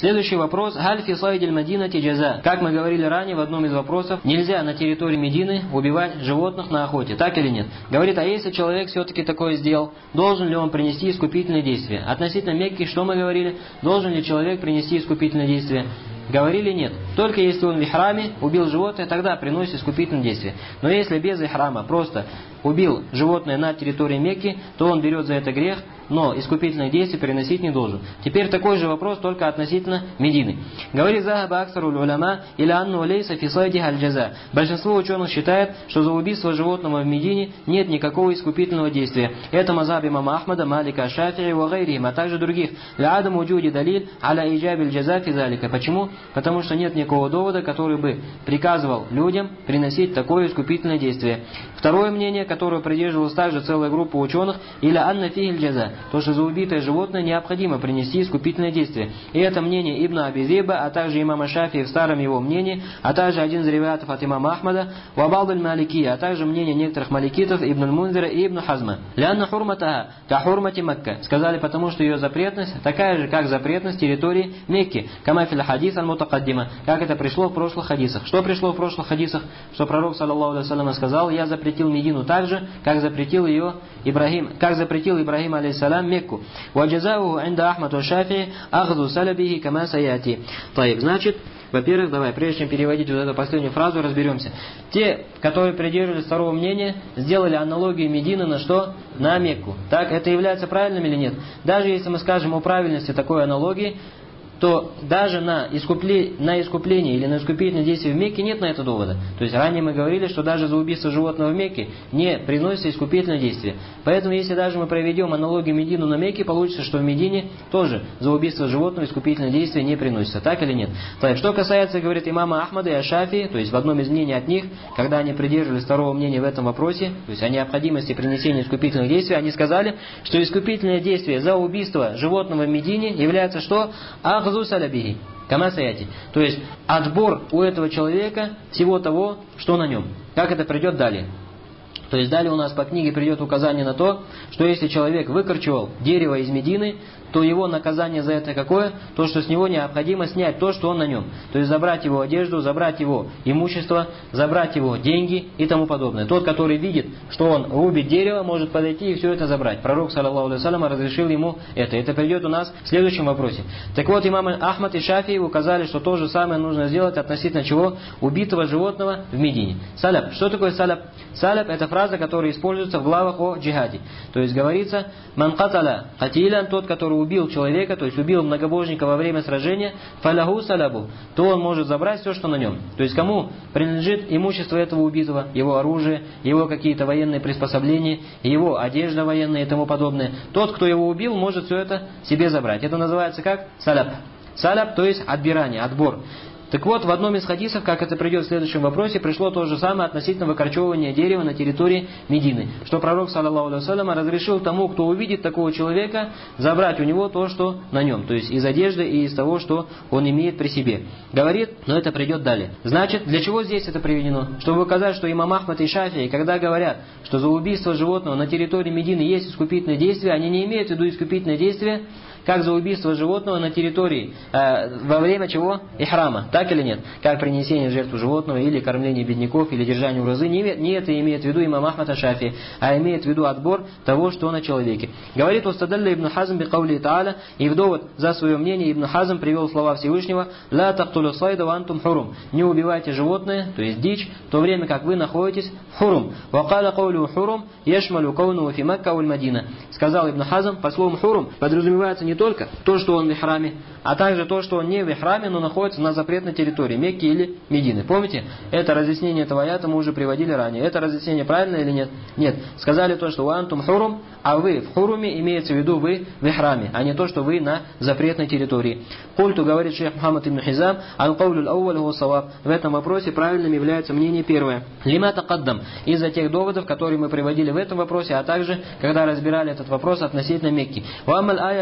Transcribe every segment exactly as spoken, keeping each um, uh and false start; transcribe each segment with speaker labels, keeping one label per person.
Speaker 1: Следующий вопрос. Халь фи сайдиль Мадинати джаза. Как мы говорили ранее в одном из вопросов, нельзя на территории Медины убивать животных на охоте, так или нет? Говорит, а если человек все-таки такое сделал, должен ли он принести искупительное действие? Относительно Мекки, что мы говорили? Должен ли человек принести искупительное действие? Говорили нет. Только если он в ихраме убил животное, тогда приносит искупительное действие. Но если без ихрама просто убил животное на территории Мекки, то он берет за это грех, но искупительное действие переносить не должен. Теперь такой же вопрос только относительно Медины. Говорит Захаба Аксаруль Уляма или Анну Лейса Фисайди Аль-Джаза. Большинство ученых считает, что за убийство животного в Медине нет никакого искупительного действия. Это мазхаб имама Ахмада, Малика, Шафии, Вагайрихим, а также других. Ля Адам уджуди далиль аля иджабиль джаза физалика. Почему? Потому что нет никакого довода, который бы приказывал людям приносить такое искупительное действие. Второе мнение, которое придерживалась также целая группа ученых, или Анна Фихиль Джаза. То, что за убитое животное необходимо принести искупительное действие. И это мнение Ибн Аби Зейба, а также имама Шафии в старом его мнении, а также один из риваятов от имама Ахмада, Вабалдаль Малики, а также мнение некоторых маликитов, Ибн Аль-Мунзира и Ибн Хазма. Лянна хурматаха, ка хурмати Макка. Сказали, потому что ее запретность такая же, как запретность территории Мекки. Камафиль хадис аль-мутакаддима. Как это пришло в прошлых хадисах. Что пришло в прошлых хадисах? Что пророк, саллаллаху алейхи ва саллям, сказал, я запретил Медину так же, как запретил ее Ибрахим, как запретил Ибрахим, алейхиссалям, Мекку. Ваджазауху инда Ахмад ва Шафии ахзу салабихи кама саяти. Таиб, значит, во-первых, давай, прежде чем переводить вот эту последнюю фразу, разберемся. Те, которые придерживались второго мнения, сделали аналогию Медины на что? На Мекку. Так, это является правильным или нет? Даже если мы скажем о правильности такой аналогии, то даже на, искупле... на искупление или на искупительное действие в Мекке нет на это довода. То есть ранее мы говорили, что даже за убийство животного в Мекке не приносится искупительное действие. Поэтому если даже мы проведем аналогию Медину на Мекке, получится, что в Медине тоже за убийство животного искупительное действие не приносится. Так или нет? Так, что касается, говорит, имама Ахмада и Ашафии, то есть в одном из мнений от них, когда они придерживались второго мнения в этом вопросе, то есть о необходимости принесения искупительных действий, они сказали, что искупительное действие за убийство животного в Медине является что? Ахзу салабихи, кама саяти. То есть отбор у этого человека всего того, что на нем. Как это придет далее. То есть далее у нас по книге придет указание на то, что если человек выкорчевал дерево из Медины, то его наказание за это какое? То, что с него необходимо снять то, что он на нем. То есть забрать его одежду, забрать его имущество, забрать его деньги и тому подобное. Тот, который видит, что он рубит дерево, может подойти и все это забрать. Пророк, саллаллаху алейхи ва саллям, разрешил ему это. Это придет у нас в следующем вопросе. Так вот, имам Ахмад и Шафии указали, что то же самое нужно сделать относительно чего? Убитого животного в Медине. Саляб. Что такое саляб? Саляб — это фраза, которая используется в главах о джихаде. То есть говорится, ман каталя катилян, тот, который убил человека, то есть убил многобожника во время сражения, фаляху салябу, то он может забрать все, что на нем. То есть кому принадлежит имущество этого убитого, его оружие, его какие-то военные приспособления, его одежда военная и тому подобное. Тот, кто его убил, может все это себе забрать. Это называется как? Саляб. Саляб, то есть отбирание, отбор. Так вот, в одном из хадисов, как это придет в следующем вопросе, пришло то же самое относительно выкорчевывания дерева на территории Медины. Что пророк, саллаллаху алейхи ва саллям, разрешил тому, кто увидит такого человека, забрать у него то, что на нем. То есть из одежды и из того, что он имеет при себе. Говорит, но это придет далее. Значит, для чего здесь это приведено? Чтобы указать, что имам Ахмад и Шафии, когда говорят, что за убийство животного на территории Медины есть искупительное действие, они не имеют в виду искупительное действие, как за убийство животного на территории, э, во время чего? Ихрама. Так или нет? Как принесение в жертву животного, или кормление бедняков, или держание уразы. Не, не это имеет в виду имам Ахмад Шафии, а имеет в виду отбор того, что на человеке. Говорит Устадалля ибн Хазм би каули та'аля, и в довод за свое мнение Ибн Хазм привел слова Всевышнего: «Ла тахтулю сайда ва антум хурум». Не убивайте животное, то есть дичь, в то время как вы находитесь в хурум. «Вакаля каулю хурум яшмалю кауну фи Макка валь Мадина». Сказал Ибн Хазм, по словам хурум подразумевается не только то, что он в ихраме, а также то, что он не в ихраме, но находится на запретной территории Мекки или Медины. Помните? Это разъяснение этого аята мы уже приводили ранее. Это разъяснение правильно или нет? Нет. Сказали то, что «Ва хурум», а вы в хуруме, имеется в виду вы в ихраме, а не то, что вы на запретной территории. Культу, говорит шейх Мухаммад ибн Хизам, аль-каулю ал-ауваль хуа саваб. В этом вопросе правильным является мнение первое. Лима тақаддам. Из-за тех доводов, которые мы приводили в этом вопросе, а также, когда разбирали этот вопрос относительно Мекки. Ва амаль ая, что касается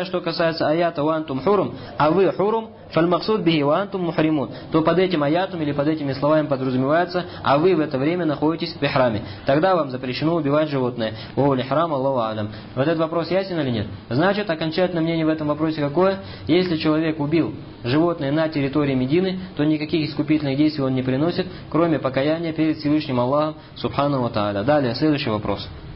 Speaker 1: касается аята «Вантум хурум», а вы хурум, фальмаксуд бихи вантум мухримун, то под этим аятом или под этими словами подразумевается, а вы в это время находитесь в ихраме. Тогда вам запрещено убивать животное. Вовли храм, Аллаху алям. Вот этот вопрос ясен или нет? Значит, окончательное мнение в этом вопросе какое? Если человек убил животное на территории Медины, то никаких искупительных действий он не приносит, кроме покаяния перед Всевышним Аллахом, субхану ва тааля. Далее, следующий вопрос.